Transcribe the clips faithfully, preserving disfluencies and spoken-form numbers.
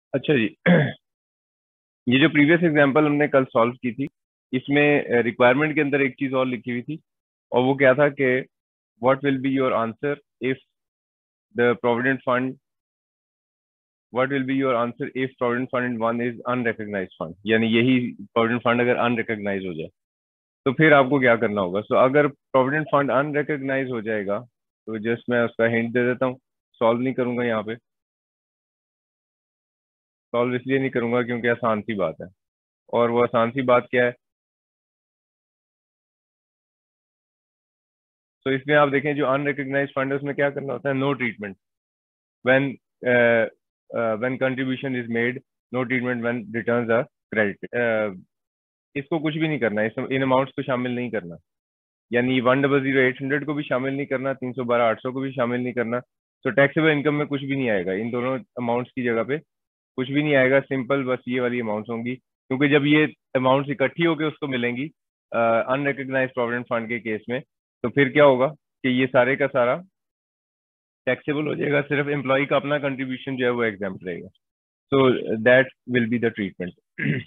अच्छा जी। ये जो प्रीवियस एग्जांपल हमने कल सॉल्व की थी, इसमें रिक्वायरमेंट के अंदर एक चीज और लिखी हुई थी, और वो क्या था कि what will be your answer if the provident fund what will be your answer if provident fund in one is unrecognised fund, यानी यही प्रोविडेंट फंड अगर अनरिकग्नाइज हो जाए तो फिर आपको क्या करना होगा। सो so, अगर प्रोविडेंट फंड अनरिकग्नाइज हो जाएगा तो जस्ट मैं उसका हिंट दे देता हूँ। सॉल्व नहीं करूंगा यहाँ पे, सॉल्व इसलिए नहीं करूंगा क्योंकि आसान सी बात है। और वो आसान सी बात क्या है, तो इसमें आप देखें जो अनरिकग्नाइज फंड है उसमें क्या करना होता है, no treatment when when contribution is made, no treatment when returns are credited. इसको कुछ भी नहीं करना, इस इन अमाउंट्स को शामिल नहीं करना, यानी one double zero eight hundred को भी शामिल नहीं करना, तीन सौ बारह आठ सौ को भी शामिल नहीं करना। तो टैक्सेबल इनकम में कुछ भी नहीं आएगा, इन दोनों अमाउंट्स की जगह पे कुछ भी नहीं आएगा। सिंपल बस ये वाली अमाउंट्स होंगी, क्योंकि जब ये अमाउंट्स इकट्ठी होकर उसको मिलेंगी अनरिकग्नाइज प्रोविडेंट फंड के केस में, तो फिर क्या होगा कि ये सारे का सारा टैक्सेबल हो जाएगा, सिर्फ एम्प्लॉय का अपना कंट्रीब्यूशन जो है वो एग्जाम्प्ट रहेगा। So that will be the treatment.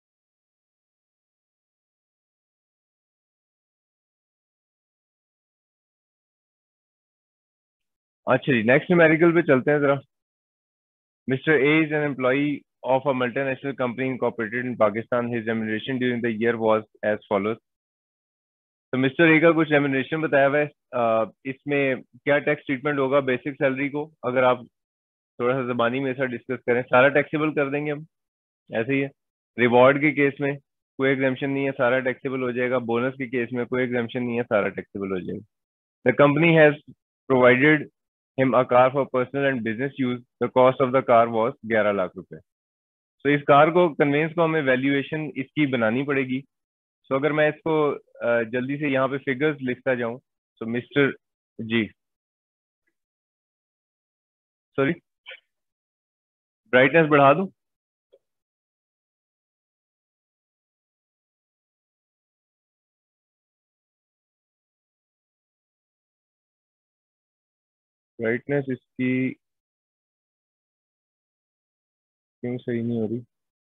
अच्छा जी, नेक्स्ट न्यूमेरिकल पे चलते हैं जरा। Mister A is an employee of a multinational company incorporated in Pakistan. His remuneration during the year was as follows. तो मिस्टर ए का कुछ रेम्यूनरेशन बताया हुआ है। अ, इसमें क्या टैक्स ट्रीटमेंट होगा बेसिक सैलरी को, अगर आप थोड़ा सा जबानी में ऐसा डिस्कस करें, सारा टैक्सेबल कर देंगे हम, ऐसे ही है। रिवॉर्ड के केस में कोई एग्जाम्पशन नहीं है, सारा टैक्सेबल हो जाएगा। बोनस के केस में कोई एग्जाम्पशन नहीं है, सारा टैक्सेबल हो जाएगा। The company has provided him a car for personal and business use, the cost of the car was ग्यारह लाख रुपए। तो इस कार को कन्वेंस को हमें वैल्यूएशन इसकी बनानी पड़ेगी। सो अगर मैं इसको अ, जल्दी से यहाँ पे फिगर्स लिखता जाऊं, तो मिस्टर जी, सॉरी, ब्राइटनेस बढ़ा दूं? ब्राइटनेस इसकी क्यों सही नहीं हो रही?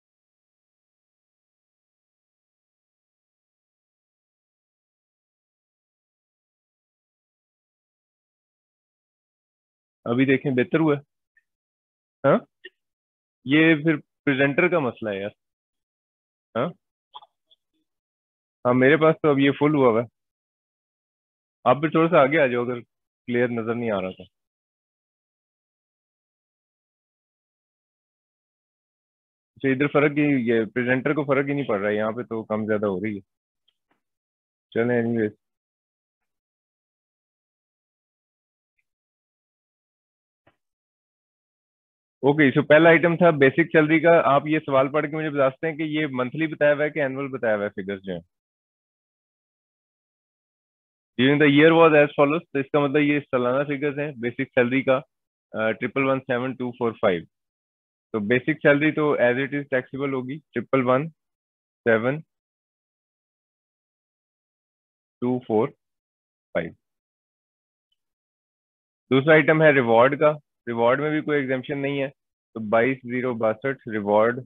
अभी देखें, बेहतर हुआ है? हाँ, ये फिर प्रेजेंटर का मसला है यार। हाँ हाँ, मेरे पास तो अब ये फुल हुआ हुआ है। आप भी थोड़ा सा आगे आ जाओ अगर क्लियर नजर नहीं आ रहा था। तो इधर फर्क ही, ये प्रेजेंटर को फर्क ही नहीं पड़ रहा है, यहाँ पे तो कम ज्यादा हो रही है। चलें एनीवेज। ओके, सो पहला आइटम था बेसिक सैलरी का। आप ये सवाल पढ़ के मुझे बता सकते हैं कि ये मंथली बताया हुआ है कि एनुअल बताया हुआ है फिगर्स जो है? During the year was as follows, तो इसका मतलब ये सालाना फिगर्स हैं बेसिक सैलरी का, triple one seven two four five. तो बेसिक सैलरी तो एज इट इज टैक्सेबल होगी, triple one seven, two four five. दूसरा आइटम है रिवॉर्ड का। रिवॉर्ड में भी कोई एग्जाम्पशन नहीं है, तो बाईस जीरो बासठ, रिवॉर्ड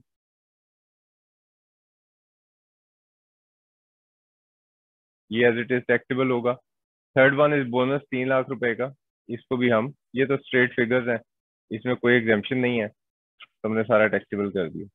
ये एज इट इज टैक्सेबल होगा। थर्ड वन इज बोनस, तीन लाख रुपए का। इसको भी हम, ये तो स्ट्रेट फिगर्स हैं, इसमें कोई एग्जाम्पशन नहीं है, तो हमने सारा टैक्सेबल कर दिया।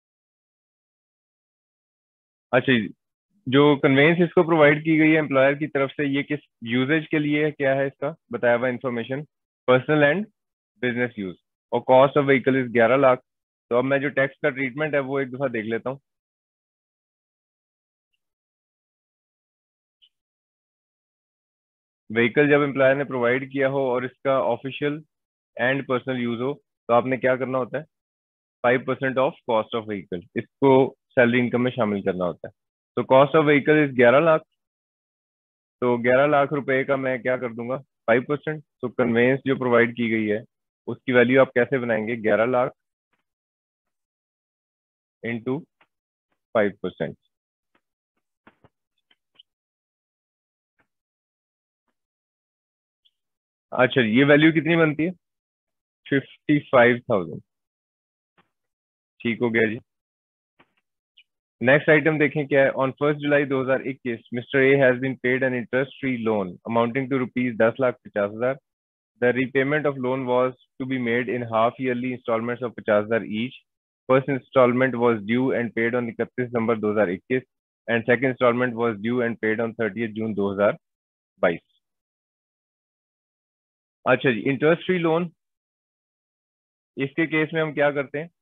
अच्छा जी, जो कन्वेंस इसको प्रोवाइड की गई है एम्प्लॉयर की तरफ से, ये किस यूजेज के लिए है, क्या है इसका बताया हुआ information? Personal and business use. और कॉस्ट ऑफ व्हीकल इज ग्यारह लाख। तो अब मैं जो टैक्स का ट्रीटमेंट है वो एक दफा देख लेता हूँ। व्हीकल जब एम्प्लॉयर ने प्रोवाइड किया हो और इसका ऑफिशियल एंड पर्सनल यूज हो, तो आपने क्या करना होता है, five percent of cost of vehicle इसको सैलरी इनकम में शामिल करना होता है। तो कॉस्ट ऑफ व्हीकल इज ग्यारह लाख। तो ग्यारह लाख रुपए का मैं क्या कर दूंगा, फाइव परसेंट। तो कन्वेंस जो प्रोवाइड की गई है उसकी वैल्यू आप कैसे बनाएंगे, ग्यारह लाख इंटू फाइव परसेंट। अच्छा, ये वैल्यू कितनी बनती है? Fifty five thousand. ठीक हो गया जी। नेक्स्ट आइटम देखें क्या है। ऑन फर्स्ट जुलाई दो हजार इक्कीस mister A has been paid an interest free loan amounting to rupees दस लाख पचास हजार। The repayment of loan was to be made in half yearly instalments of पचास हजार each. First instalment was due and paid on इकतीस December दो हजार इक्कीस and second instalment was due and paid on thirtieth June दो हजार बाईस। अच्छा जी, इंटरेस्ट फ्री लोन, इसके केस में हम क्या करते हैं,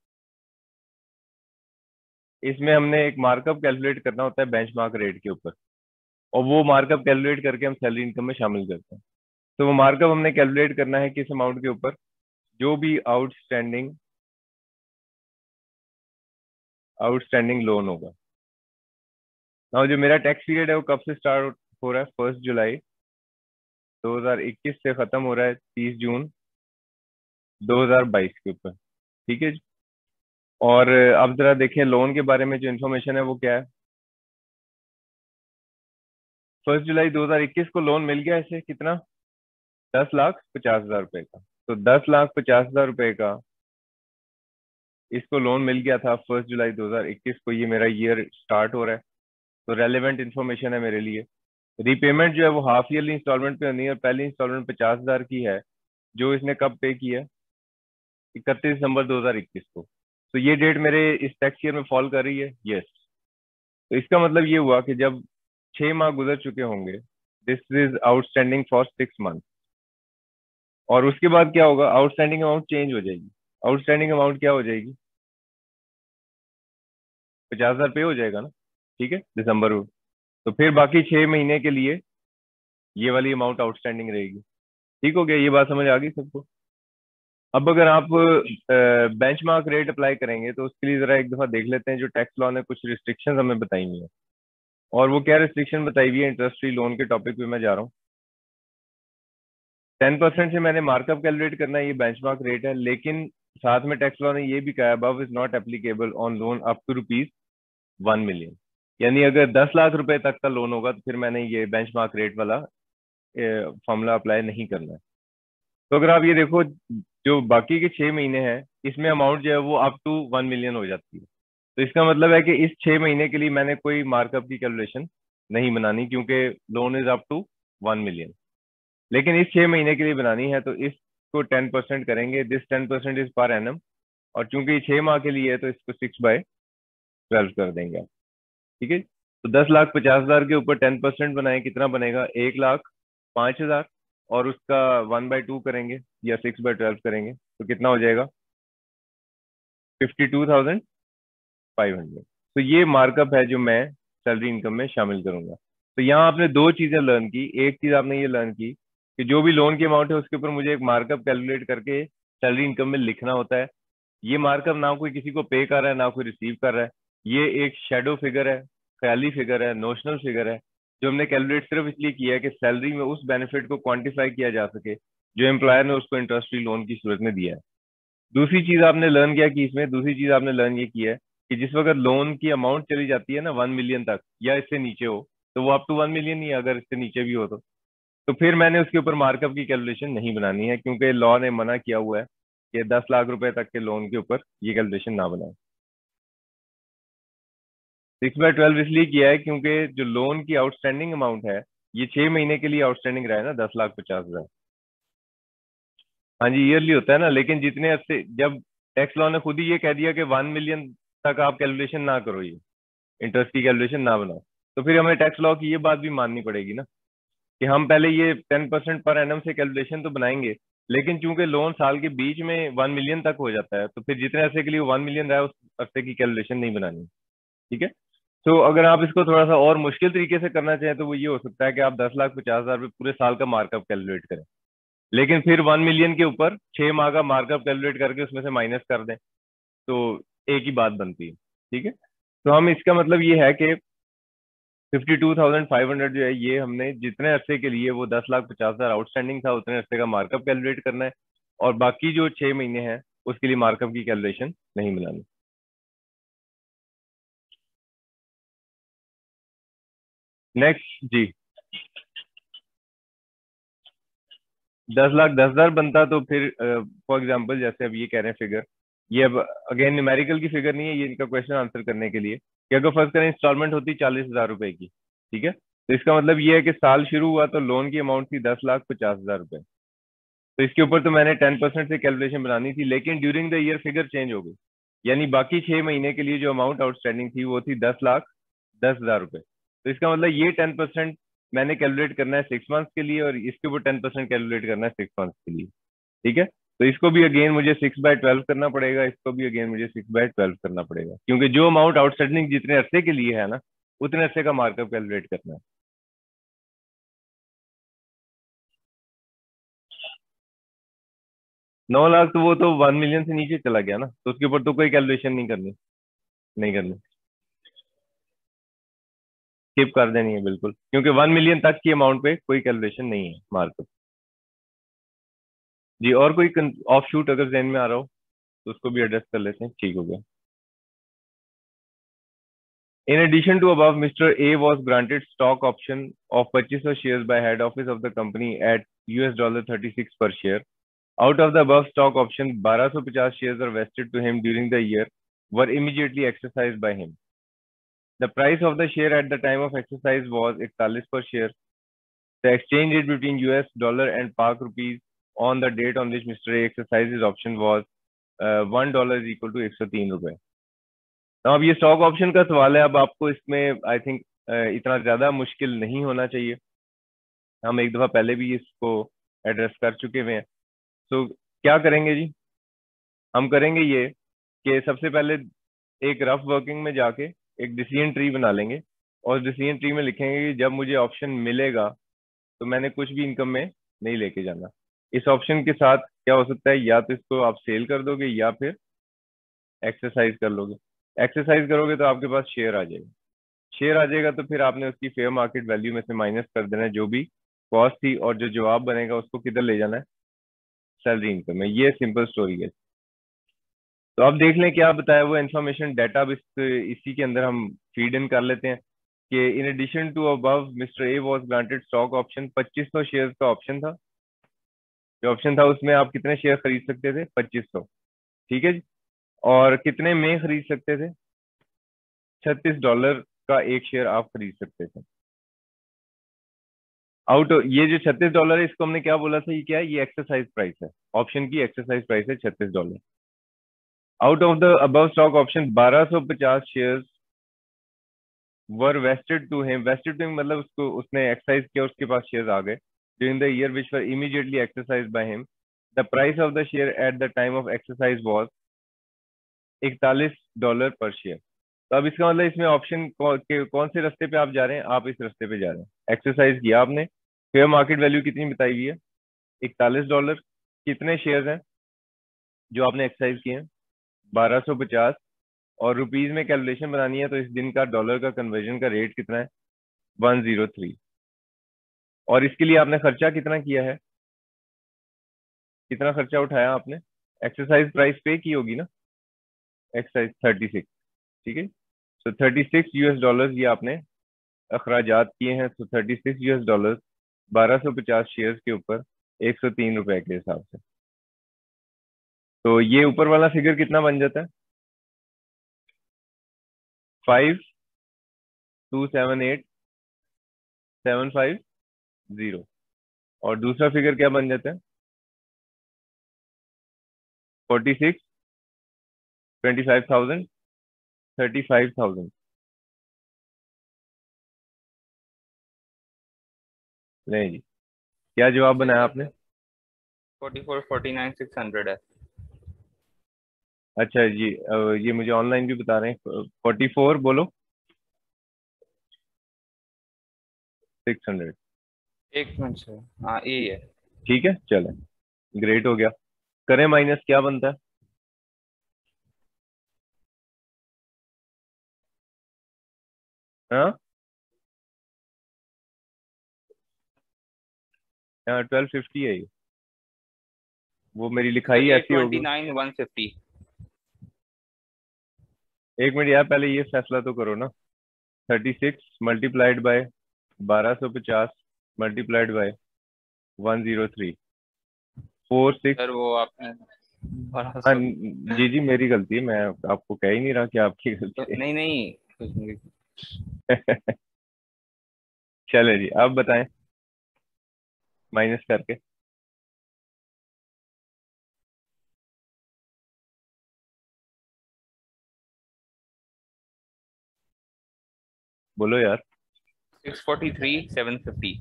इसमें हमने एक मार्कअप कैलकुलेट करना होता है बेंचमार्क रेट के ऊपर, और वो मार्कअप कैलकुलेट करके हम सैलरी इनकम में शामिल करते हैं। तो वो मार्कअप हमने कैलकुलेट करना है किस अमाउंट के ऊपर, जो भी आउटस्टैंडिंग आउटस्टैंडिंग लोन होगा। और जो मेरा टैक्स पीरियड है वो कब से स्टार्ट हो रहा है, फर्स्ट जुलाई दो हजार इक्कीस से खत्म हो रहा है तीस जून दो हजार बाईस के ऊपर। ठीक है जी। और अब जरा देखें लोन के बारे में जो इन्फॉर्मेशन है वो क्या है। फर्स्ट जुलाई दो हजार इक्कीस को लोन मिल गया इसे कितना, दस लाख पचास हजार रुपए का। तो दस लाख पचास हजार रुपए का इसको लोन मिल गया था फर्स्ट जुलाई दो हजार इक्कीस को, ये मेरा ईयर स्टार्ट हो रहा है, तो रेलेवेंट इन्फॉर्मेशन है मेरे लिए। रीपेमेंट जो है वो हाफ ईयरली इंस्टॉलमेंट पे होनी है, और पहली इंस्टॉलमेंट पचास हजार की है जो इसने कब पे की है, इकतीस दिसंबर दो हजार इक्कीस को। तो ये डेट मेरे इस टैक्स ईयर में फॉल कर रही है, यस। तो इसका मतलब ये हुआ कि जब छह माह गुजर चुके होंगे, this is outstanding for six month, और उसके बाद क्या होगा, आउटस्टैंडिंग अमाउंट चेंज हो जाएगी। आउटस्टैंडिंग अमाउंट क्या हो जाएगी, पचास हजार पे हो जाएगा ना, ठीक है, दिसंबर में। तो फिर बाकी छह महीने के लिए ये वाली अमाउंट आउटस्टैंडिंग रहेगी। ठीक हो गया, ये बात समझ आ गई सबको। अब अगर आप बेंचमार्क रेट अप्लाई करेंगे तो उसके लिए जरा एक दफा देख लेते हैं जो टैक्स लॉ ने कुछ रिस्ट्रिक्शंस हमें बताई हुई है। और वो क्या रिस्ट्रिक्शन बताई हुई है, इंटरेस्ट फ्री लोन के टॉपिक पे मैं जा रहा हूँ। टेन परसेंट से मैंने मार्कअप कैलकुलेट करना है, ये बेंचमार्क रेट है, लेकिन साथ में टैक्स लॉ ने ये भी कहा above is not applicable on loan up to rupees one million. यानी अगर दस लाख रुपए तक का लोन होगा तो फिर मैंने ये बेंचमार्क रेट वाला फॉर्मूला अप्लाई नहीं करना है। तो अगर आप ये देखो, जो बाकी के छह महीने हैं इसमें अमाउंट जो है वो अप टू वन मिलियन हो जाती है। तो इसका मतलब है कि इस छह महीने के लिए मैंने कोई मार्कअप की कैलकुलेशन नहीं बनानी, क्योंकि loan is up to one million. लेकिन इस छह महीने के लिए बनानी है तो इसको टेन परसेंट करेंगे, this ten percent is per annum, और चूंकि ये छह माह के लिए है तो इसको सिक्स बाय ट्वेल्व कर देंगे आप। ठीक है, तो दस लाख पचास हजार के ऊपर टेन परसेंट बनाए, कितना बनेगा, एक लाख पांच हजार, और उसका वन बाई टू करेंगे या सिक्स बाय ट्वेल्व करेंगे तो कितना हो जाएगा, fifty two thousand five hundred. तो ये मार्कअप है जो मैं सैलरी इनकम में शामिल करूंगा। तो यहाँ आपने दो चीजें लर्न की। एक चीज आपने ये लर्न की कि जो भी लोन की अमाउंट है उसके ऊपर मुझे एक मार्कअप कैलकुलेट करके सैलरी इनकम में लिखना होता है। ये मार्कअप ना कोई किसी को पे कर रहा है ना कोई रिसीव कर रहा है, ये एक शेडो फिगर है, ख्याली फिगर है, नोशनल फिगर है, जो हमने कैलकुलेट सिर्फ इसलिए किया है कि सैलरी में उस बेनिफिट को क्वांटिफाई किया जा सके जो एम्प्लॉयर ने उसको इंटरेस्ट फ्री लोन की सूरत में दिया है। दूसरी चीज आपने लर्न किया कि इसमें दूसरी चीज आपने लर्न ये की है कि जिस वक्त लोन की अमाउंट चली जाती है ना वन मिलियन तक या इससे नीचे हो, तो वो अप टू वन मिलियन ही है, अगर इससे नीचे भी हो तो तो फिर मैंने उसके ऊपर मार्कअप की कैलकुलेशन नहीं बनानी है, क्योंकि लॉ ने मना किया हुआ है कि दस लाख रुपए तक के लोन के ऊपर ये कैलकुलेशन ना बनाए। सिक्स बाय ट्वेल्व इसलिए किया है क्योंकि जो लोन की आउटस्टैंडिंग अमाउंट है ये छह महीने के लिए आउटस्टैंडिंग रहा है ना, दस लाख पचास हजार। हाँ जी, ईयरली होता है ना, लेकिन जितने अच्छे, जब टैक्स लॉ ने खुद ही ये कह दिया कि वन मिलियन तक आप कैलकुलेशन ना करो, ये इंटरेस्ट की कैलकुलेशन ना बनाओ, तो फिर हमें टैक्स लॉ की ये बात भी माननी पड़ेगी ना कि हम पहले ये टेन परसेंट पर एनम से कैलकुलेशन तो बनाएंगे, लेकिन चूंकि लोन साल के बीच में वन मिलियन तक हो जाता है तो फिर जितने अरसे के लिए वन मिलियन रहा है उस अरसे की कैलकुलेशन नहीं बनानी। ठीक है, तो अगर आप इसको थोड़ा सा और मुश्किल तरीके से करना चाहें तो वो ये हो सकता है कि आप दस लाख पचास हजार रुपये पूरे साल का मार्कअप कैलकुलेट करें, लेकिन फिर वन मिलियन के ऊपर छह माह का मार्कअप कैलकुलेट करके उसमें से माइनस कर दें, तो एक ही बात बनती है। ठीक है, तो हम इसका मतलब ये है कि fifty two thousand five hundred जो है ये हमने जितने अरसे के लिए वो दस लाख पचास हजार आउटस्टैंडिंग था उतने अरसे का मार्कअप कैलकुलेट करना है, और बाकी जो छह महीने हैं उसके लिए मार्कअप की कैलकुलेशन नहीं मिलानी। नेक्स्ट जी, दस लाख दस हजार बनता तो फिर फॉर एग्जाम्पल जैसे अब ये कह रहे हैं फिगर, ये अब अगेन न्यूमेरिकल की फिगर नहीं है, ये इनका क्वेश्चन आंसर करने के लिए कि अगर फर्स्ट करें इंस्टॉलमेंट होती चालीस हजार रुपए की, ठीक है, तो इसका मतलब ये है कि साल शुरू हुआ तो लोन की अमाउंट थी दस लाख पचास हजार रुपए। तो इसके ऊपर तो मैंने टेन परसेंट से कैलकुलेशन बनानी थी, लेकिन during the year figure change हो गई, यानी बाकी छह महीने के लिए जो अमाउंट आउटस्टैंडिंग थी वो थी दस लाख दस हजार रुपए। तो इसका मतलब ये टेन परसेंट मैंने कैलकुलेट करना है सिक्स मंथ्स के लिए और इसके ऊपर टेन परसेंट कैलकुलेट करना है सिक्स मंथ्स के लिए, ठीक है। तो इसको भी अगेन मुझे सिक्स बाय ट्वेल्व करना पड़ेगा, इसको भी अगेन मुझे सिक्स बाय ट्वेल्व करना पड़ेगा, क्योंकि जो अमाउंट आउटस्टैंडिंग जितने अरसे के लिए है ना उतने अरसे का मार्कअप कैलकुलेट करना है। नौ लाख तो वो तो वन मिलियन से नीचे चला गया ना, तो उसके ऊपर तो कोई कैलकुलेशन नहीं करनी, नहीं करनी, स्किप कर देनी है बिल्कुल, क्योंकि वन मिलियन तक की अमाउंट पे कोई कैलकुलेशन नहीं है मार्कअप। जी, और कोई ऑफ शूट अगर जहन में आ रहा हो तो उसको भी एड्रेस कर लेते हैं, ठीक हो गया। In addition to above, Mister A was granted stock option of purchase of shares by head office of the company at U S dollar thirty-six per share. Out of the above stock option, twelve fifty shares are vested to him during the year, were immediately exercised by him. The price of the share at the time of exercise was forty per share. The exchange rate between U S dollar and Pak rupees on the date on which Mister A exercised his option was uh, one dollar is equal to one hundred three रुपए। तो अब ये stock option का सवाल है, अब आपको इसमें आई थिंक इतना ज्यादा मुश्किल नहीं होना चाहिए, हम एक दफा पहले भी इसको एड्रेस कर चुके हुए हैं। तो क्या करेंगे जी, हम करेंगे ये कि सबसे पहले एक रफ वर्किंग में जाके एक डिसीजन ट्री बना लेंगे और डिसीजन ट्री में लिखेंगे कि जब मुझे ऑप्शन मिलेगा तो मैंने कुछ भी इनकम में नहीं लेके जाना। इस ऑप्शन के साथ क्या हो सकता है, या तो इसको आप सेल कर दोगे या फिर एक्सरसाइज कर लोगे। एक्सरसाइज करोगे तो आपके पास शेयर आ जाएगा, शेयर आ जाएगा तो फिर आपने उसकी फेयर मार्केट वैल्यू में से माइनस कर देना है जो भी कॉस्ट थी, और जो जवाब बनेगा उसको किधर ले जाना है, सैलरी इनकम में। ये सिंपल स्टोरी है। तो अब देख लें क्या बताया वो इन्फॉर्मेशन डाटा, अब इस इसी के अंदर हम फीड इन कर लेते हैं कि in addition to above mister A was granted stock option, पच्चीस सौ शेयर का ऑप्शन था। जो ऑप्शन था उसमें आप कितने शेयर खरीद सकते थे, पच्चीस सौ, ठीक है जी। और कितने में खरीद सकते थे, छत्तीस डॉलर का एक शेयर आप खरीद सकते थे। आउट ये जो छत्तीस डॉलर है इसको हमने क्या बोला था, ये क्या है, ये एक्सरसाइज प्राइस है, ऑप्शन की एक्सरसाइज प्राइस है छत्तीस dollar. Out of the above stock option बारह सौ पचास shares were vested to him, vested to him मतलब उसको उसने एक्सरसाइज किया, उसके पास शेयर्स आ गए during the year which were immediately exercise by him. The price of the share at the time of exercise was इकतालीस डॉलर पर शेयर। तो अब इसका मतलब इसमें ऑप्शन कौ, कौन से रास्ते पे आप जा रहे हैं, आप इस रास्ते पे जा रहे हैं। एक्सरसाइज किया आपने, फेयर मार्केट वैल्यू कितनी बताई हुई है, इकतालीस डॉलर। कितने शेयर्स हैं जो आपने एक्सरसाइज किए हैं, बारह सौ पचास। और रुपीज में कैलकुलेशन बनानी है तो इस दिन का डॉलर का कन्वर्जन का रेट कितना है, वन जीरो थ्री। और इसके लिए आपने खर्चा कितना किया है, कितना खर्चा उठाया आपने, एक्सरसाइज प्राइस पे की होगी ना, एक्सरसाइज थर्टी सिक्स, ठीक है। तो थर्टी सिक्स यूएस डॉलर ये आपने अखराजात किए हैं, तो थर्टी सिक्स यूएस डॉलर बारह सौ पचास शेयर के ऊपर एक सौ तीन रुपए के हिसाब से। तो ये ऊपर वाला फिगर कितना बन जाता है, five two seven eight seven five zero. और दूसरा फिगर क्या बन जाता है, forty six, twenty five thousand, thirty five thousand. नहीं जी, क्या जवाब बनाया आपने, forty four forty nine six hundred है। अच्छा जी, अ, ये मुझे ऑनलाइन भी बता रहे हैं, फोर्टी फोर बोलो सिक्स हंड्रेड। एक मिनट से, हाँ यही है। ठीक है, चले, ग्रेट हो गया। करें माइनस, क्या बनता है, हाँ ट्वेल्व फिफ्टी है ये, वो मेरी लिखाई एट ऐसी ट्वेंटी होगी। नाइन वन फिफ्टी एक मिनट यार, पहले ये फैसला तो करो ना, थर्टी सिक्स मल्टीप्लाइड बाय बारह सौ पचास multiplied by one zero three, four six. Sir वो आपने और हाँ हंसो। जी जी, मेरी गलती है, मैं आपको कह ही नहीं रहा कि आपकी तो गलती नहीं नहीं कुछ नहीं। है। चले जी, आप बताएं माइनस करके। बोलो यार। Six forty three seven fifty.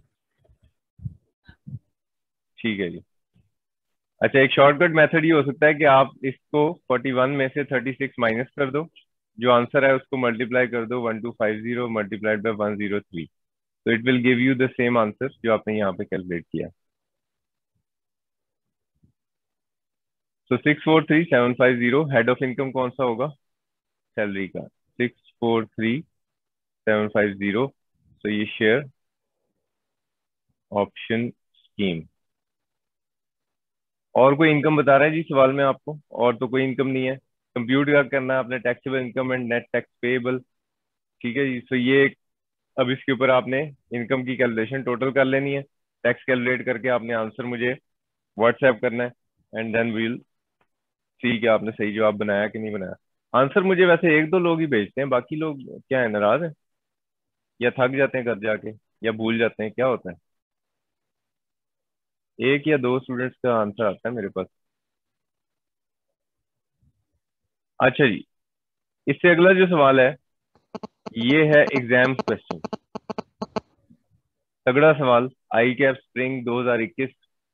ठीक है जी। अच्छा, एक शॉर्टकट मेथड ये हो सकता है कि आप इसको फोर्टी वन में से थर्टी सिक्स माइनस कर दो, जो आंसर है उसको मल्टीप्लाई कर दो one two five zero multiplied by one zero three, तो it will give you the same answer जो आपने यहाँ पे कैलकुलेट किया। तो six four three seven five zero head of income कौन सा होगा? सैलरी का। Six four three seven five zero, तो ये शेयर ऑप्शन स्कीम। और कोई इनकम बता रहा है जी सवाल में आपको? और तो कोई इनकम नहीं है। कंप्यूट क्या करना है आपने? Taxable income and net tax payable. ठीक है जी। तो ये अब इसके ऊपर आपने इनकम की कैलकुलेशन टोटल कर लेनी है, टैक्स कैलकुलेट करके आपने आंसर मुझे व्हाट्सएप करना है, एंड देन वील सी कि आपने सही जवाब बनाया कि नहीं बनाया। आंसर मुझे वैसे एक दो लोग ही भेजते हैं, बाकी लोग क्या है, नाराज है या थक जाते हैं घर जाके, या भूल जाते हैं, क्या होता है? एक या दो स्टूडेंट्स का आंसर आता है मेरे पास। अच्छा जी, इससे अगला जो सवाल है ये है एग्जाम क्वेश्चन। तगड़ा सवाल। आई कैप स्प्रिंग दो हज़ार इक्कीस,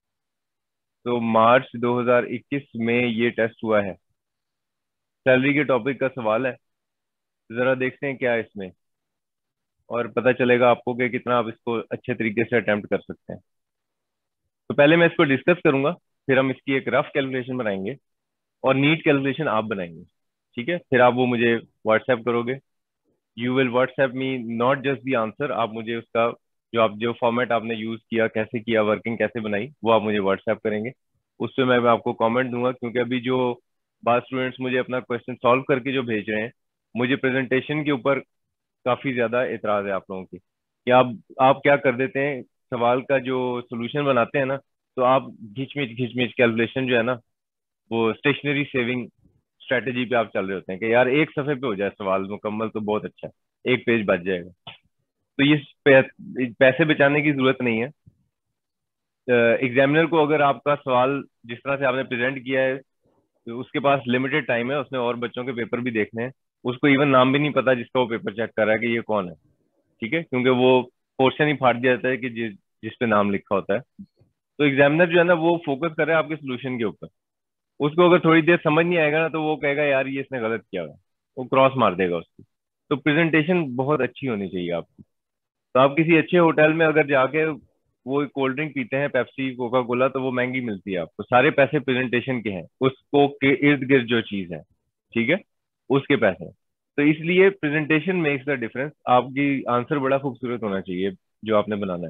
तो मार्च दो हज़ार इक्कीस में ये टेस्ट हुआ है। सैलरी के टॉपिक का सवाल है। जरा देखते हैं क्या है इसमें, और पता चलेगा आपको कि कितना आप इसको अच्छे तरीके से अटेम्प्ट कर सकते हैं। तो पहले मैं इसको डिस्कस करूंगा, फिर हम इसकी एक रफ कैलकुलेशन बनाएंगे, और नीट कैलकुलेशन आप बनाएंगे। ठीक है, फिर आप वो मुझे व्हाट्सएप करोगे। You will WhatsApp me not just the answer, आप मुझे उसका जो आप जो फॉर्मेट आपने यूज किया, कैसे किया, वर्किंग कैसे बनाई, वो आप मुझे व्हाट्सएप करेंगे। उस पर मैं मैं आपको कमेंट दूंगा, क्योंकि अभी जो बात स्टूडेंट्स मुझे अपना क्वेश्चन सॉल्व करके जो भेज रहे हैं, मुझे प्रेजेंटेशन के ऊपर काफी ज्यादा एतराज है आप लोगों की कि आप आप क्या कर देते हैं, सवाल का जो सोल्यूशन बनाते हैं ना, तो आप घिचमिच घिचमिच कैलकुलेशन जो है ना, वो स्टेशनरी सेविंग स्ट्रेटेजी पे आप चल रहे होते हैं कि यार एक सफे पे हो जाए सवाल मुकम्मल तो बहुत अच्छा है, एक पेज बच जाएगा। तो ये पै, पैसे बचाने की जरूरत नहीं है। एग्जामिनर को अगर आपका सवाल जिस तरह से आपने प्रेजेंट किया है, तो उसके पास लिमिटेड टाइम है, उसने और बच्चों के पेपर भी देखने हैं। उसको इवन नाम भी नहीं पता जिसका वो पेपर चेक कर रहा है कि ये कौन है। ठीक है, क्योंकि वो पोर्शन ही फाड़ दिया जाता है कि जिस जिस पे नाम लिखा होता है। तो एग्जामिनर जो है ना, वो फोकस कर रहा है आपके सोल्यूशन के ऊपर। उसको अगर थोड़ी देर समझ नहीं आएगा ना, तो वो कहेगा यार ये इसने गलत किया हुआ है, वो क्रॉस मार देगा उसकी। तो प्रेजेंटेशन बहुत अच्छी होनी चाहिए आपकी। तो आप किसी अच्छे होटल में अगर जाके वो कोल्ड ड्रिंक पीते हैं, पेप्सी कोका कोला, तो वो महंगी मिलती है आपको, सारे पैसे प्रेजेंटेशन के हैं, उसको के इर्द गिर्द जो चीज है, ठीक है, उसके पैसे हैं। तो इसलिए प्रेजेंटेशन मेक्स द डिफरेंस। आपकी आंसर बड़ा खूबसूरत होना चाहिए जो आपने बनाना है।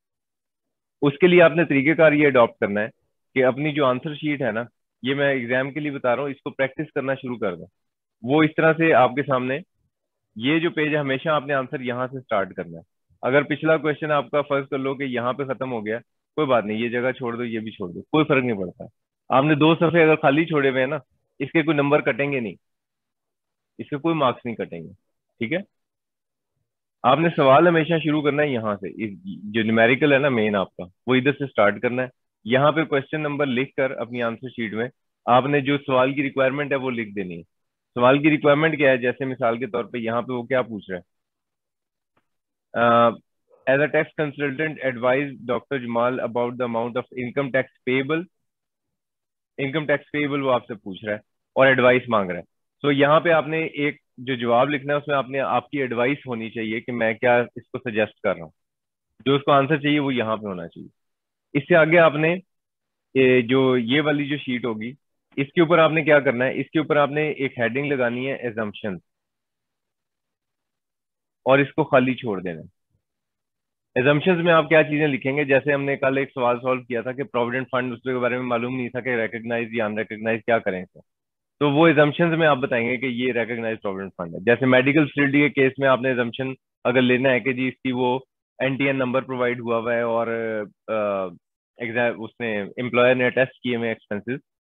उसके लिए आपने तरीकेकार ये अडॉप्ट करना है कि अपनी जो आंसर शीट है ना, ये मैं एग्जाम के लिए बता रहा हूँ, इसको प्रैक्टिस करना शुरू कर दें। वो इस तरह से आपके सामने, ये जो पेज है हमेशा आपने आंसर यहाँ से स्टार्ट करना है। अगर पिछला क्वेश्चन आपका फर्ज कर लो कि यहाँ पे खत्म हो गया, कोई बात नहीं, ये जगह छोड़ दो, ये भी छोड़ दो, कोई फर्क नहीं पड़ता। आपने दो सफे अगर खाली छोड़े हुए हैं ना, इसके कोई नंबर कटेंगे नहीं, इसके कोई मार्क्स नहीं कटेंगे। ठीक है, आपने सवाल हमेशा शुरू करना है यहाँ से। इस जो न्यूमेरिकल है ना मेन आपका, वो इधर से स्टार्ट करना है। यहाँ पे क्वेश्चन नंबर लिख कर अपनी आंसर शीट में आपने जो सवाल की रिक्वायरमेंट है वो लिख देनी है। सवाल की रिक्वायरमेंट क्या है, जैसे मिसाल के तौर पे यहाँ पे वो क्या पूछ रहा है? As a tax consultant advise doctor Jamal about the amount of income tax payable. Income tax payable वो आपसे पूछ रहा है और एडवाइस मांग रहा है। तो यहाँ पे आपने एक जो जवाब लिखना है, उसमें आपने आपकी एडवाइस होनी चाहिए कि मैं क्या इसको सजेस्ट कर रहा हूँ। जो उसको आंसर चाहिए वो यहाँ पे होना चाहिए। इससे आगे आपने ये जो ये वाली जो शीट होगी, इसके ऊपर आपने क्या करना है, इसके ऊपर आपने एक हेडिंग लगानी है एजम्पशन, और इसको खाली छोड़ देना है। एजम्पशंस में आप क्या चीजें लिखेंगे, जैसे हमने कल एक सवाल सॉल्व किया था कि प्रोविडेंट फंड, उसके बारे में मालूम नहीं था कि रिकग्नाइज या अनरिकग्नाइज क्या करें इसे। तो वो एजम्पशंस में आप बताएंगे कि ये रिकग्नाइज प्रोविडेंट फंड है। जैसे मेडिकल फैसिलिटी के केस में आपने एजम्पशन अगर लेना है कि जी इसकी वो एनटीएन नंबर प्रोवाइड हुआ हुआ है, और एग्जाम उसने एम्प्लॉयर ने टेस्ट किए हुए एक्सपेंसेस,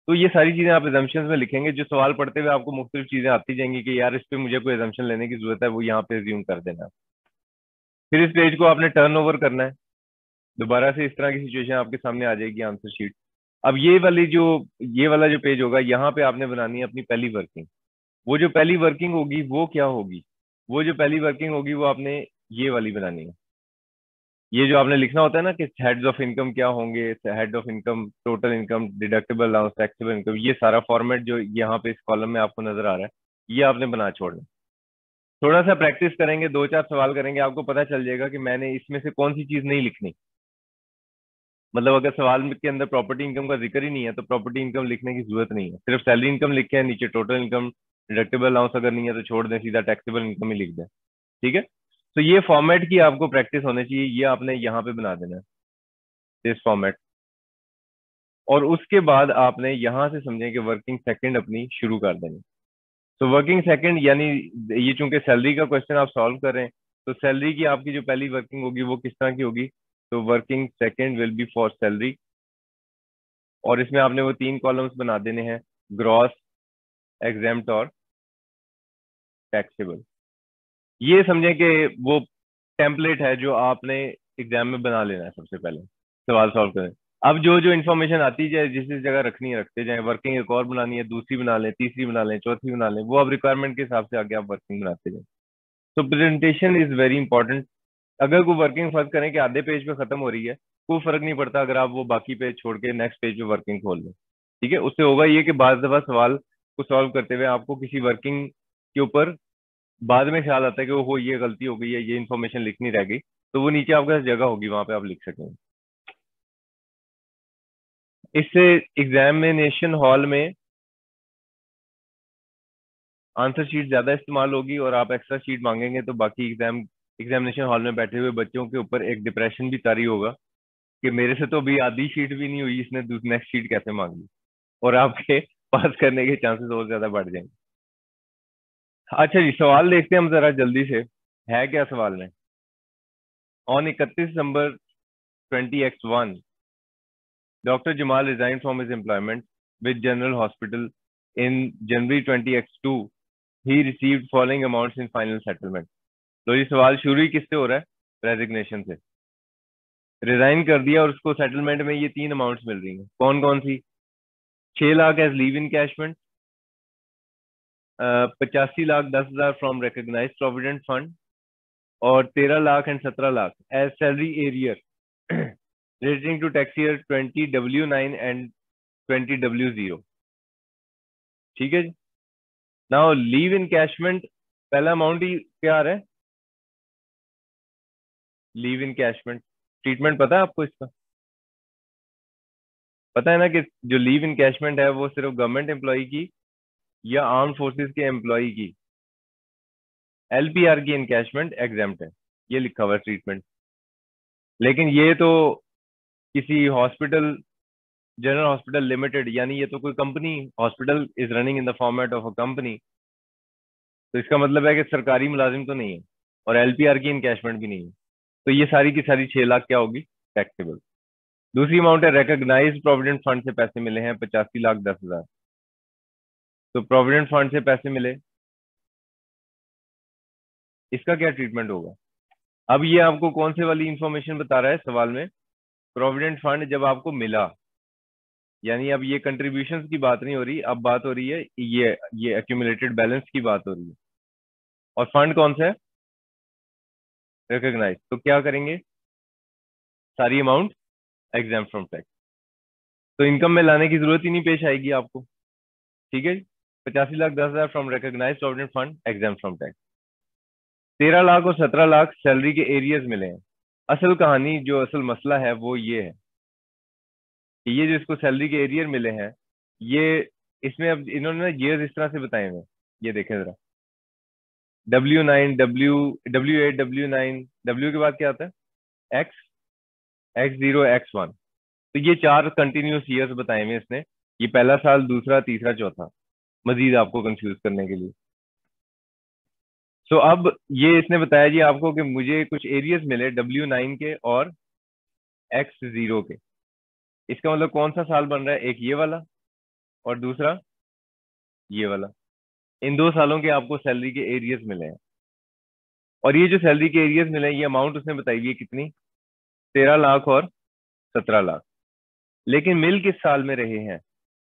तो ये सारी चीजें आप एजम्पशंस में लिखेंगे, जो सवाल पढ़ते हुए आपको मुख्तलिफ चीजें आती जाएंगी कि यार इस पे मुझे कोई एजम्पशन लेने की जरूरत है, वो यहाँ पे एज्यूम कर देना। फिर इस पेज को आपने टर्न ओवर करना है, दोबारा से इस तरह की सिचुएशन आपके सामने आ जाएगी आंसर शीट। अब ये वाली जो ये वाला जो पेज होगा, यहाँ पे आपने बनानी है अपनी पहली वर्किंग। वो जो पहली वर्किंग होगी वो क्या होगी? वो जो पहली वर्किंग होगी वो आपने ये वाली बनानी है। ये जो आपने लिखना होता है ना कि हेड्स ऑफ इनकम क्या होंगे, head of income, total income, deductible allowance, taxable income, ये सारा फॉर्मेट जो यहाँ पे इस कॉलम में आपको नजर आ रहा है, ये आपने बना छोड़ना। थोड़ा सा प्रैक्टिस करेंगे, दो चार सवाल करेंगे, आपको पता चल जाएगा कि मैंने इसमें से कौन सी चीज नहीं लिखनी। मतलब अगर सवाल के अंदर प्रॉपर्टी इनकम का जिक्र ही नहीं है तो प्रॉपर्टी इनकम लिखने की जरूरत नहीं है, सिर्फ सैलरी इनकम लिखे हैं, नीचे टोटल इनकम, डिडक्टेबल अलाउंस अगर नहीं है तो छोड़ दें, सीधा टैक्सेबल इनकम ही लिख दें। ठीक है, तो ये फॉर्मेट की आपको प्रैक्टिस होनी चाहिए, ये आपने यहाँ पे बना देना है इस फॉर्मेट। और उसके बाद आपने यहाँ से समझें कि वर्किंग सेकंड अपनी शुरू कर देंगे। तो वर्किंग सेकंड यानी ये चूंकि सैलरी का क्वेश्चन आप सॉल्व कर रहे हैं, तो सैलरी की आपकी जो पहली वर्किंग होगी वो किस तरह की होगी? तो working second will be for salary, और इसमें आपने वो तीन कॉलम्स बना देने हैं, ग्रॉस, एग्जेम्प्ट और टैक्सेबल। ये समझें कि वो टेम्पलेट है जो आपने एग्जाम में बना लेना है सबसे पहले सवाल सॉल्व करें। अब जो जो इन्फॉर्मेशन आती जाए, जिस जिस जगह रखनी है रखते जाए। वर्किंग एक और बनानी है, दूसरी बना लें, तीसरी बना लें, चौथी बना लें, वो आप रिक्वायरमेंट के हिसाब से आगे आप वर्किंग बनाते जाए। तो प्रेजेंटेशन इज वेरी इंपॉर्टेंट। अगर कोई वर्किंग फर्क करें कि आधे पेज पे खत्म हो रही है, कोई फर्क नहीं पड़ता अगर आप वो बाकी पेज छोड़ के नेक्स्ट पेज पे वर्किंग खोल लें। ठीक है, उससे होगा ये कि बार दफा सवाल को सॉल्व करते हुए आपको किसी वर्किंग के ऊपर बाद में ख्याल आता है कि वो ये गलती हो गई है, ये इन्फॉर्मेशन लिखनी रह गई, तो वो नीचे आपके पास जगह होगी, वहां पे आप लिख सकेंगे। इससे एग्जामिनेशन हॉल में आंसर शीट ज्यादा इस्तेमाल होगी, और आप एक्स्ट्रा शीट मांगेंगे तो बाकी एग्जाम एग्जामिनेशन हॉल में बैठे हुए बच्चों के ऊपर एक डिप्रेशन भी तारी होगा कि मेरे से तो अभी आधी शीट भी नहीं हुई, इसने नेक्स्ट शीट कैसे मांग ली, और आपके पास करने के चांसेस और ज्यादा बढ़ जाएंगे। अच्छा जी, सवाल देखते हैं हम जरा जल्दी से, है क्या सवाल में। ऑन इकतीस December twenty X one, doctor Jamal resign from his employment with general hospital in January twenty X two, he received following amounts in final settlement. तो ये सवाल शुरू ही किससे हो रहा है? रेजिग्नेशन से। रिजाइन कर दिया और उसको सेटलमेंट में ये तीन अमाउंट्स मिल रही हैं, कौन कौन सी? छह lakh as leave encashment, पचासी लाख दस हजार फ्रॉम रिकग्नाइज प्रोविडेंट फंड, और तेरह लाख एंड सत्रह lakh as salary arrear relating to tax year twenty W nine and twenty W zero. ठीक है जी। नाउ लीव इन कैशमेंट, पहला अमाउंट ही क्या आ रहा है? लीव इन कैशमेंट ट्रीटमेंट पता है आपको इसका? पता है ना कि जो लीव इन कैशमेंट है वो सिर्फ गवर्नमेंट एम्प्लॉय की या आर्म फोर्सेस के एम्प्लॉय की? एलपीआर की इनकैशमेंट एग्जाम्प्ट है, ये लिखा हुआ है ट्रीटमेंट। लेकिन ये तो किसी हॉस्पिटल, जनरल हॉस्पिटल लिमिटेड, यानी ये तो कोई company, hospital is running in the format of a company, तो इसका मतलब है कि सरकारी मुलाजिम तो नहीं है, और एलपीआर की इनकैशमेंट भी नहीं है। तो ये सारी की सारी छह लाख क्या होगी? टैक्सेबल। दूसरी अमाउंट है रिकॉग्नाइज्ड प्रोविडेंट फंड से पैसे मिले हैं पचासी लाख दस हजार। तो प्रोविडेंट फंड से पैसे मिले, इसका क्या ट्रीटमेंट होगा? अब ये आपको कौन से वाली इंफॉर्मेशन बता रहा है सवाल में? प्रोविडेंट फंड जब आपको मिला, यानी अब ये कंट्रीब्यूशंस की बात नहीं हो रही, अब बात हो रही है ये ये एक्यूमुलेटेड बैलेंस की बात हो रही है। और फंड कौन सा है? रिकॉग्नाइज। तो क्या करेंगे? सारी अमाउंट एग्जाम्प्ट फ्रॉम टैक्स, तो इनकम में लाने की जरूरत ही नहीं पेश आएगी आपको। ठीक है, पचासी लाख दस हजार from recognise provident fund exempt from tax. तेरह लाख और सत्रह लाख सैलरी के एरियर्स मिले हैं। असल कहानी, जो असल मसला है वो ये है कि ये जो इसको सैलरी के एरियर मिले हैं, ये इसमें अब इन्होंने ना ईयर्स इस तरह से बताए हुए हैं, ये देखें जरा, W nine, W W eight, W nine, W के बाद क्या आता है? X, X zero, X one. तो ये चार कंटिन्यूस ईयर्स बताए हुए इसने, ये पहला साल, दूसरा, तीसरा, चौथा, मजीद आपको कंफ्यूज करने के लिए। सो अब ये इसने बताया जी आपको कि मुझे कुछ एरियर्स मिले डब्ल्यू नाइन के और एक्स जीरो के। इसका मतलब कौन सा साल बन रहा है? एक ये वाला और दूसरा ये वाला। इन दो सालों के आपको सैलरी के एरियर्स मिले हैं, और ये जो सैलरी के एरियर्स मिले हैं ये अमाउंट उसने बताई हुई है कितनी, तेरह लाख और सत्रह लाख। लेकिन मिल किस साल में रहे हैं,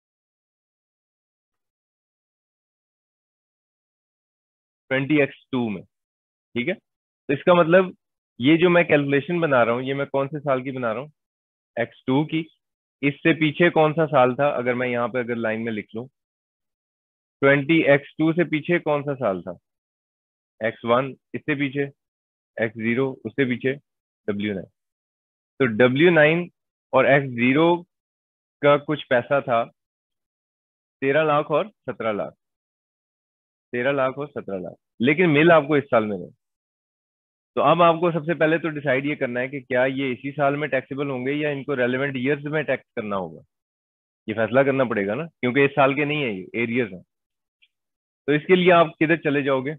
ट्वेंटी एक्स टू में। ठीक है, तो इसका मतलब ये जो मैं कैलकुलेशन बना रहा हूँ ये मैं कौन से साल की बना रहा हूँ, एक्स टू की। इससे पीछे कौन सा साल था, अगर मैं यहाँ पे अगर लाइन में लिख लूँ, ट्वेंटी एक्स टू से पीछे कौन सा साल था, एक्स वन, इससे पीछे एक्स जीरो, उससे पीछे डब्ल्यू नाइन। तो डब्ल्यू नाइन और एक्स जीरो का कुछ पैसा था तेरह लाख और सत्रह लाख, तेरह लाख और सत्रह लाख, लेकिन मिल आपको इस साल में नहीं। तो अब आपको सबसे पहले तो डिसाइड ये करना है कि क्या ये इसी साल में टैक्सेबल होंगे या इनको रेलेवेंट ईयर्स में टैक्स करना होगा। ये फैसला करना पड़ेगा ना, क्योंकि इस साल के नहीं है, ये एरियर्स हैं। तो इसके लिए आप किधर चले जाओगे,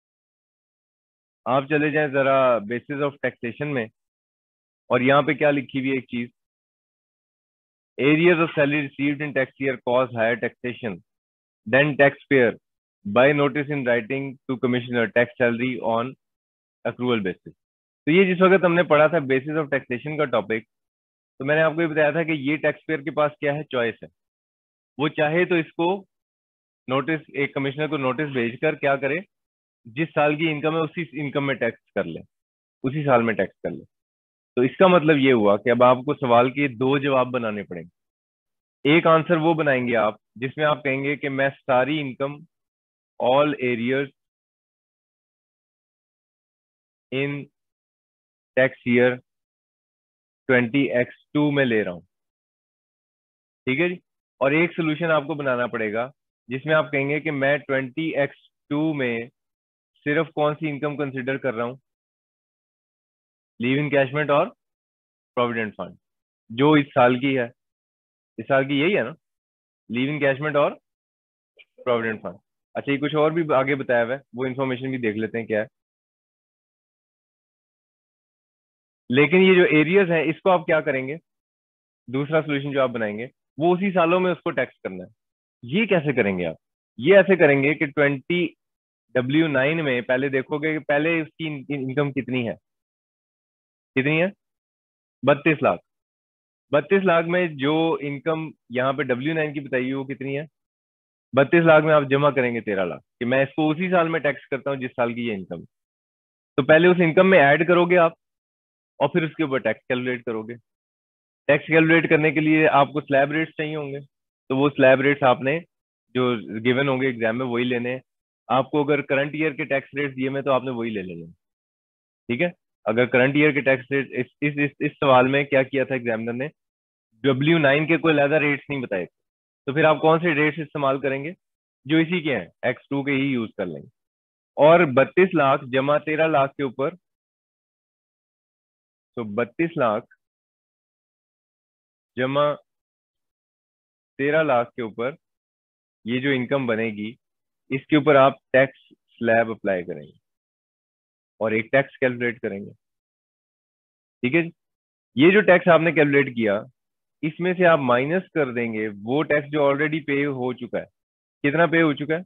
आप चले जाएं जरा बेसिस ऑफ टैक्सेशन में, और यहाँ पे क्या लिखी हुई है एक चीज, arrears of salary received in tax year cause higher taxation then tax payer by notice in writing to commissioner tax salary on accrual basis. तो ये जिस वक्त हमने पढ़ा था बेसिस ऑफ टैक्सेशन का टॉपिक, तो मैंने आपको ये बताया था कि ये टैक्स पेयर के पास क्या है, चॉइस है। वो चाहे तो इसको नोटिस, एक कमिश्नर को नोटिस भेजकर क्या करे, जिस साल की इनकम है उसी इनकम में टैक्स कर ले, उसी साल में टैक्स कर ले। तो इसका मतलब ये हुआ कि अब आपको सवाल के दो जवाब बनाने पड़ेंगे। एक आंसर वो बनाएंगे आप जिसमें आप कहेंगे कि मैं सारी income, all arrears in tax year twenty X two में ले रहा हूं। ठीक है जी। और एक सोल्यूशन आपको बनाना पड़ेगा जिसमें आप कहेंगे कि मैं ट्वेंटी एक्स टू में सिर्फ कौन सी इनकम कंसिडर कर रहा हूं, लीव इनकैशमेंट और प्रोविडेंट फंड, जो इस साल की है। इस साल की यही है ना, लीव इनकैशमेंट और प्रोविडेंट फंड। अच्छा, ये कुछ और भी आगे बताया हुआ है, वो इन्फॉर्मेशन भी देख लेते हैं क्या है। लेकिन ये जो एरियर्स है इसको आप क्या करेंगे, दूसरा सोल्यूशन जो आप बनाएंगे वो उसी सालों में उसको टैक्स करना है। ये कैसे करेंगे आप, ये ऐसे करेंगे कि ट्वेंटी डब्ल्यू नाइन में पहले देखोगे कि पहले उसकी इनकम कितनी है, कितनी है, बत्तीस लाख। बत्तीस लाख में जो इनकम यहाँ पे डब्ल्यू नाइन की बताई हुई वो कितनी है, बत्तीस लाख में आप जमा करेंगे तेरह लाख, कि मैं इसको उसी साल में टैक्स करता हूँ जिस साल की ये इनकम। तो पहले उस इनकम में ऐड करोगे आप, और फिर उसके ऊपर टैक्स कैलकुलेट करोगे। टैक्स कैलकुलेट करने के लिए आपको स्लैब रेट्स चाहिए होंगे, तो वो स्लैब रेट्स आपने जो गिवन होंगे एग्जाम में वही लेने हैं। आपको अगर करंट ईयर के टैक्स रेट्स दिए में तो आपने वही ले लेने। ठीक है, अगर करंट ईयर के टैक्स रेट इस इस इस, इस सवाल में क्या किया था एग्जामिनर ने, डब्ल्यू नाइन के कोई अलग रेट्स नहीं बताए, तो फिर आप कौन से रेट्स इस्तेमाल करेंगे, जो इसी के हैं, एक्स टू के ही यूज कर लेंगे। और बत्तीस लाख जमा तेरह लाख के ऊपर, तो बत्तीस लाख जमा तेरह लाख के ऊपर ये जो इनकम बनेगी इसके ऊपर आप टैक्स स्लैब अप्लाई करेंगे और एक टैक्स कैलकुलेट करेंगे। ठीक है जी। ये जो टैक्स आपने कैलकुलेट किया इसमें से आप माइनस कर देंगे वो टैक्स जो ऑलरेडी पे हो चुका है। कितना पे हो चुका है,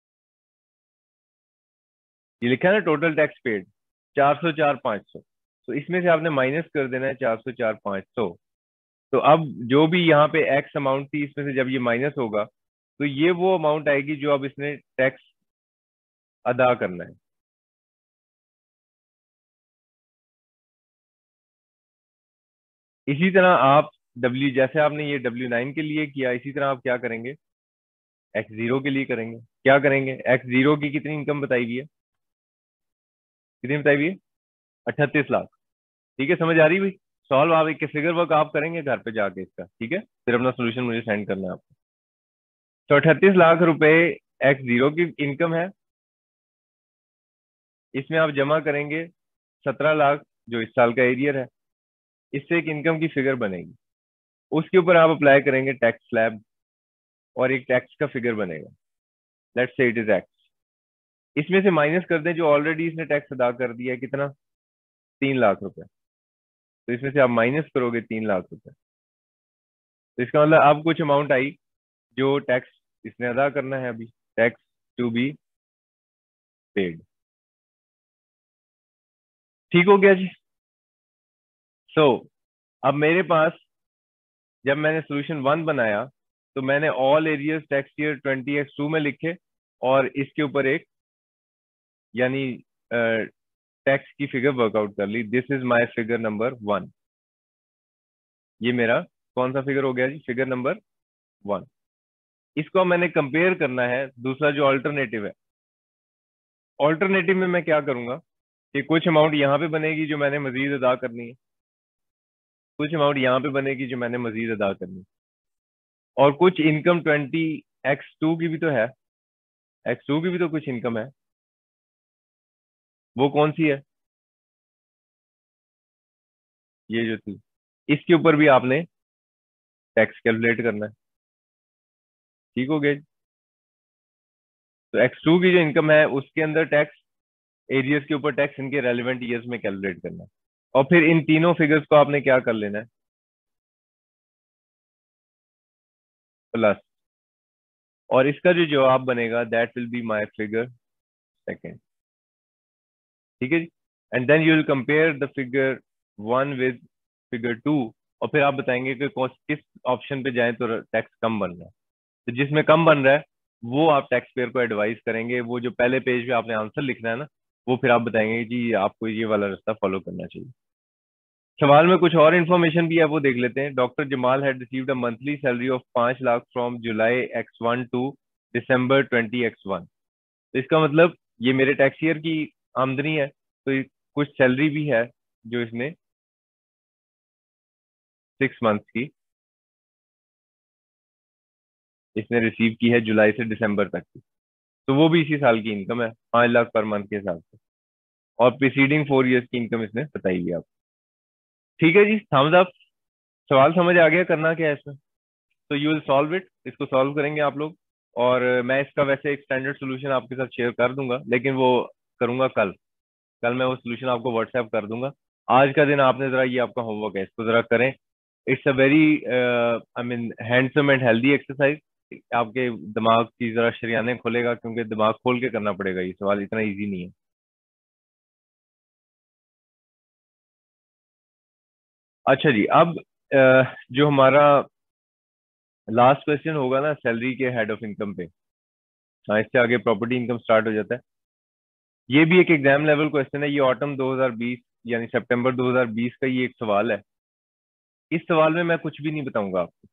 ये लिखा है ना टोटल टैक्स पेड चार सौ चार पाँच सौ, तो इसमें से आपने माइनस कर देना है चार सौ चार पाँच सौ। तो अब जो भी यहाँ पे एक्स अमाउंट थी इसमें से जब ये माइनस होगा तो ये वो अमाउंट आएगी जो अब इसने टैक्स अदा करना है। इसी तरह आप डब्ल्यू, जैसे आपने ये डब्ल्यू नाइन के लिए किया, इसी तरह आप क्या करेंगे, एक्स जीरो के लिए करेंगे। क्या करेंगे, एक्स जीरो की कितनी इनकम बताई हुई है, कितनी बताई हुई है, अठतीस लाख। ठीक है, समझ आ रही हुई। सॉल्व आप एक फिगर वर्क आप करेंगे घर पे जाके इसका, ठीक है, फिर अपना सोल्यूशन मुझे सेंड करना है आपको। तो अठतीस लाख रुपए एक्स जीरो की इनकम है, इसमें आप जमा करेंगे सत्रह लाख जो इस साल का एरियर है, इससे एक इनकम की फिगर बनेगी, उसके ऊपर आप अप्लाई करेंगे टैक्स स्लैब और एक टैक्स का फिगर बनेगा, let's say it is x. इसमें से माइनस कर दें जो ऑलरेडी इसने टैक्स अदा कर दिया है, कितना, तीन लाख रुपए। तो इसमें से आप माइनस करोगे तीन लाख रुपए, तो इसका मतलब अब कुछ अमाउंट आई जो टैक्स इसने अदा करना है अभी, टैक्स टू बी पेड। ठीक हो गया जी। सो so, अब मेरे पास जब मैंने सोल्यूशन वन बनाया तो मैंने all arrears tax year twenty X two में लिखे और इसके ऊपर एक यानी टैक्स की फिगर वर्कआउट कर ली। This is my figure number one. ये मेरा कौन सा फिगर हो गया जी? Figure number one. इसको मैंने कंपेयर करना है दूसरा जो अल्टरनेटिव है। ऑल्टरनेटिव में मैं क्या करूंगा कि कुछ अमाउंट यहाँ पे बनेगी जो मैंने मजीद अदा करनी है, कुछ अमाउंट यहाँ पे बनेगी जो मैंने मजीद अदा करनी है, और कुछ इनकम ट्वेंटी एक्स टू की भी तो है, एक्स टू की भी तो कुछ इनकम है। वो कौन सी है? ये जो थी, इसके ऊपर भी आपने टैक्स कैलकुलेट करना है। ठीक हो गया जी? तो एक्स टू की जो इनकम है उसके अंदर टैक्स, एरियस के ऊपर टैक्स, इनके रेलिवेंट ईयर्स में कैलकुलेट करना है। और फिर इन तीनों फिगर्स को आपने क्या कर लेना है? प्लस। और इसका जो जवाब बनेगा that will be my figure second. ठीक है जी। And then you will compare the figure one with figure two, और फिर आप बताएंगे कि कौन किस ऑप्शन पे जाएं तो टैक्स कम बन रहा है। तो जिसमें कम बन रहा है वो आप टैक्स पेयर को एडवाइस करेंगे। वो जो पहले पेज पे आपने आंसर लिखना है ना, वो फिर आप बताएंगे कि आपको ये वाला रास्ता फॉलो करना चाहिए। सवाल में कुछ और इन्फॉर्मेशन भी है, वो देख लेते हैं। Doctor Jamal had received a monthly salary of पांच lakh from July X one to December twenty X one. तो इसका मतलब ये मेरे टैक्स ईयर की आमदनी है। तो ये कुछ सैलरी भी है जो इसने सिक्स मंथ्स की इसने रिसीव की है, जुलाई से दिसंबर तक की। तो वो भी इसी साल की इनकम है, पांच लाख पर मंथ के हिसाब से। और प्रीसीडिंग फोर इयर्स की इनकम इसने बताई हुई है आपको। ठीक है जी, थम्स अप। सवाल समझ आ गया करना क्या है इसमें? तो यू विल सॉल्व इट, इसको सॉल्व करेंगे आप लोग। और अ, मैं इसका वैसे एक स्टैंडर्ड सोल्यूशन आपके साथ शेयर कर दूंगा, लेकिन वो करूंगा कल। कल मैं वो सोल्यूशन आपको व्हाट्सएप कर दूंगा। आज का दिन आपने जरा, ये आपका होमवर्क है, इसको जरा करें। It's a very I mean handsome and healthy exercise. आपके दिमाग की जरा शरियाने खोलेगा, क्योंकि दिमाग खोल के करना पड़ेगा, ये सवाल इतना इजी नहीं है। अच्छा जी, अब अ, जो हमारा लास्ट क्वेश्चन होगा ना सैलरी के हेड ऑफ इनकम पे, हाँ, इससे आगे प्रॉपर्टी इनकम स्टार्ट हो जाता है। ये भी एक एग्जाम लेवल क्वेश्चन है। ये ऑटम दो हज़ार बीस यानी सितंबर दो हज़ार बीस का ये एक सवाल है। इस सवाल में मैं कुछ भी नहीं बताऊंगा आपको,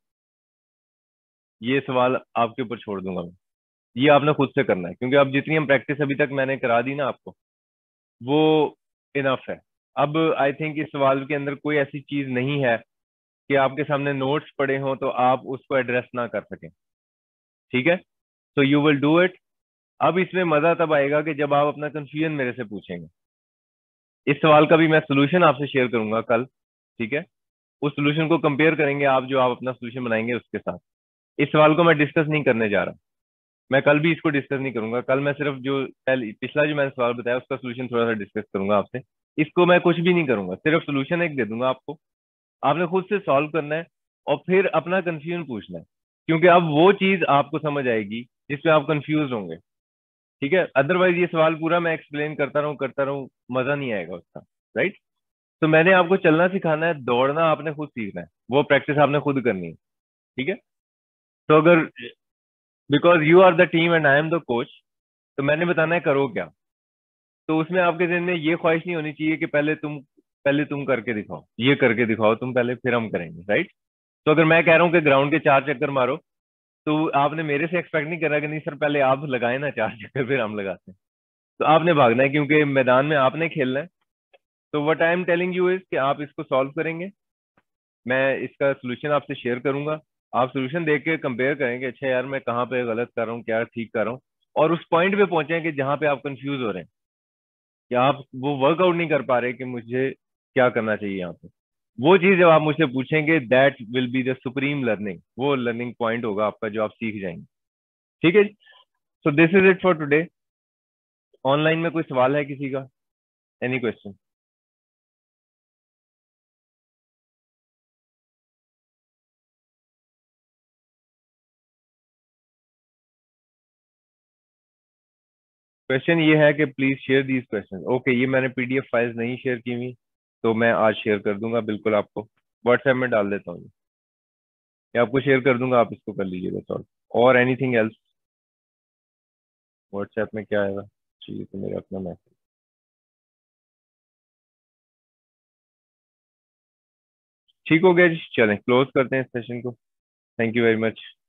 ये सवाल आपके ऊपर छोड़ दूंगा मैं। ये आपने खुद से करना है, क्योंकि अब जितनी हम प्रैक्टिस अभी तक मैंने करा दी ना आपको, वो इनफ है। अब आई थिंक इस सवाल के अंदर कोई ऐसी चीज नहीं है कि आपके सामने नोट्स पड़े हों तो आप उसको एड्रेस ना कर सकें। ठीक है, तो यू विल डू इट। अब इसमें मजा तब आएगा कि जब आप अपना कंफ्यूजन मेरे से पूछेंगे। इस सवाल का भी मैं सोल्यूशन आपसे शेयर करूंगा कल। ठीक है, उस सोल्यूशन को कंपेयर करेंगे आप, जो आप अपना सोल्यूशन बनाएंगे उसके साथ। इस सवाल को मैं डिस्कस नहीं करने जा रहा। मैं कल भी इसको डिस्कस नहीं करूंगा। कल मैं सिर्फ जो पहले पिछला जो मैंने सवाल बताया उसका सोल्यूशन थोड़ा सा डिस्कस करूंगा आपसे। इसको मैं कुछ भी नहीं करूंगा, सिर्फ सोल्यूशन एक दे दूंगा आपको। आपने खुद से सॉल्व करना है और फिर अपना कंफ्यूजन पूछना है, क्योंकि अब वो चीज आपको समझ आएगी जिसमें आप कंफ्यूज होंगे। ठीक है, अदरवाइज ये सवाल पूरा मैं एक्सप्लेन करता रहूं करता रहूं, मजा नहीं आएगा उसका। राइट? तो मैंने आपको चलना सिखाना है, दौड़ना आपने खुद सीखना है, वो प्रैक्टिस आपने खुद करनी है। ठीक है, तो अगर because you are the team and I am the coach, तो मैंने बताना है करो क्या। तो उसमें आपके जहन में ये ख्वाहिश नहीं होनी चाहिए कि पहले तुम पहले तुम करके दिखाओ, ये करके दिखाओ तुम पहले, फिर हम करेंगे। राइट? तो अगर मैं कह रहा हूँ कि ग्राउंड के चार चक्कर मारो, तो आपने मेरे से एक्सपेक्ट नहीं करा कि नहीं सर पहले आप लगाए ना चार चक्कर फिर हम लगाते हैं। तो आपने भागना है, क्योंकि मैदान में आपने खेलना है। तो what I am telling you is कि आप इसको सॉल्व करेंगे, मैं इसका सोल्यूशन आपसे शेयर करूंगा। आप सोल्यूशन देख के कंपेयर करेंगे, अच्छा यार मैं कहाँ पे गलत कर रहा हूँ, क्या ठीक कर रहा हूँ। और उस पॉइंट पे पहुंचे कि जहाँ पे आप कंफ्यूज हो रहे हैं, कि आप वो वर्कआउट नहीं कर पा रहे कि मुझे क्या करना चाहिए यहाँ पे। वो चीज जब आप मुझसे पूछेंगे that will be the supreme learning, वो लर्निंग पॉइंट होगा आपका जो आप सीख जाएंगे। ठीक है, so this is it for today. Online में कोई सवाल है किसी का? Any question? क्वेश्चन ये है कि please share these question. Okay, ये मैंने पीडीएफ फाइल्स नहीं शेयर की हुई, तो मैं आज शेयर कर दूंगा बिल्कुल, आपको व्हाट्सएप में डाल देता हूँ, या आपको शेयर कर दूंगा, आप इसको कर लीजिए बस। और और एनीथिंग एल्स? व्हाट्सएप में क्या आएगा? चाहिए तो मेरा अपना मैसेज। ठीक हो गया जी, चलें क्लोज करते हैं इस सेशन को। Thank you very much.